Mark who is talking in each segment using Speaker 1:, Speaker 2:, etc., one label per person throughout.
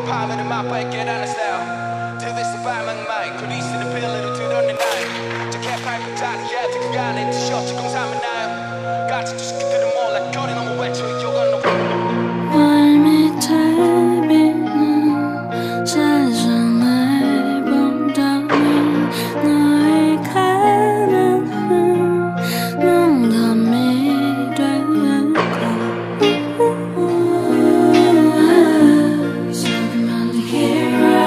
Speaker 1: 밤에는 맛밖에 안 했어요. 들vis서 밤은 마이 그리스는 빌리로 들었는 나이 저 개파이프 자리에 그 안에 티셔츠 공사하면 나요 같이 주식들은 몰라 거리 너무 외쳐 욕은 너
Speaker 2: 멀밑에 비는 세상을 본다면 너의 가는 농담이 되고 소리만 hero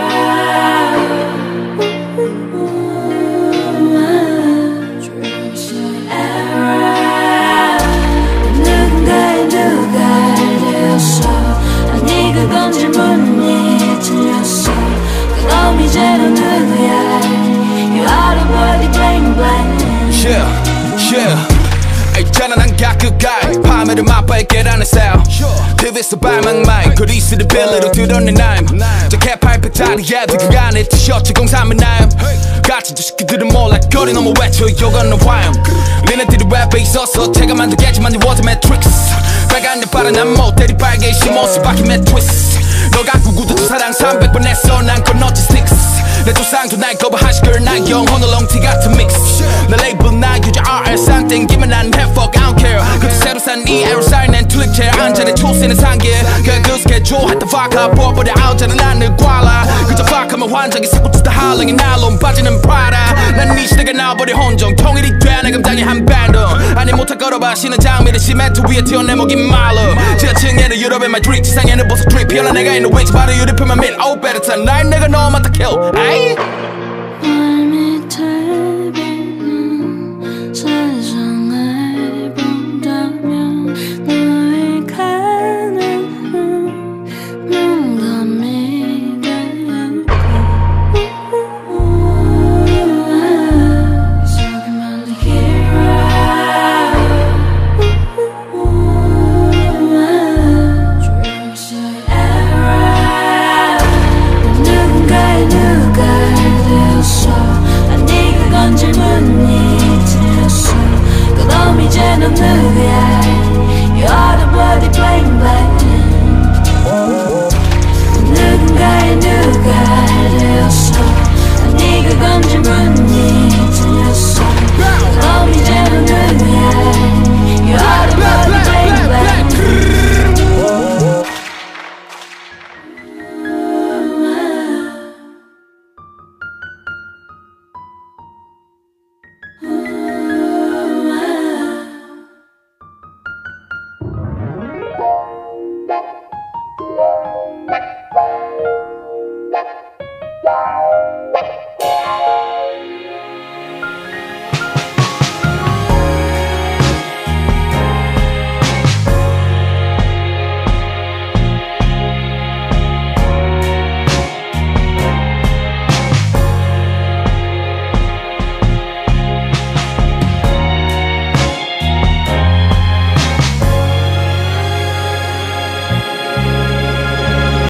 Speaker 2: dreams error 누군가의 누가 되었어 아니 그건 질문이 틀렸어 그럼 이제는 누구야 You are the body bling bling
Speaker 1: Yeah 있잖아 난 가까이 밤에를 맛밖에 안 했어요 들vis서 밤은 마이 그리스를 빌리로 들었는 나임 저 개파이프 자리에 그 안에 티셔츠 공사하면 나임 같이 주식들은 몰라 거리 너무 외쳐 욕은 너 와임 니네들이 랩에 있어서 제가 만들겠지만 네 워드 매트릭스 빨간 내 바른 안목 대리 빨개 심어서 바퀴 매트리스 너가 구구도 사랑 300번 했어 난 건너지 스틱스 내 조상도 날 거부하시 girl 난 영혼을 롱티 같은 믹스 내 레이블 나 유저 RS상 땡기면 난 해 fuck I don't care 그저 새로 산 이 에어사일 난 툴립체 안전에 초세는 상계 그 스케줄 had the fuck up 버버려 아우자는 나는 꽐라 그저 fuck 하면 환장이 사고치다 할랑이 날론 빠지는 프라다 난 이 시대가 나버려 혼종 통일이 돼 내 감당이 한 밴드 아니 못할 걸어봐 쉬는 장미를 시멘트 위에 튀어내먹인 말로 지하층에는 유럽의 마드리드 지상에는 버스 트립 피어나 내가 있는 위치 바로 유럽표만 민 Oh better tonight 내가 너 맡아 kill 아이